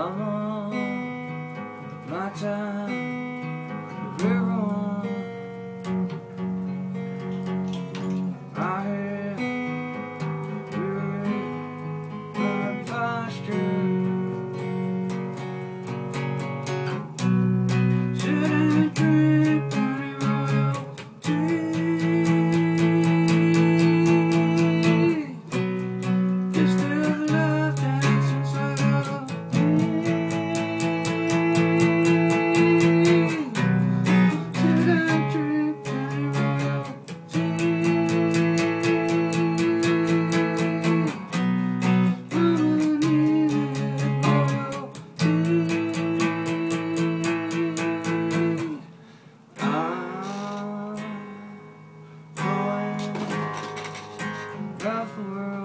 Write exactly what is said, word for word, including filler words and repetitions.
I'm on my time, we're on. I have good my posture. Sit and drink PennyRoyal Tea. There's still love that's inside of me. Sit and drink PennyRoyal tea. Mama needed royal tea. I'm going around the world.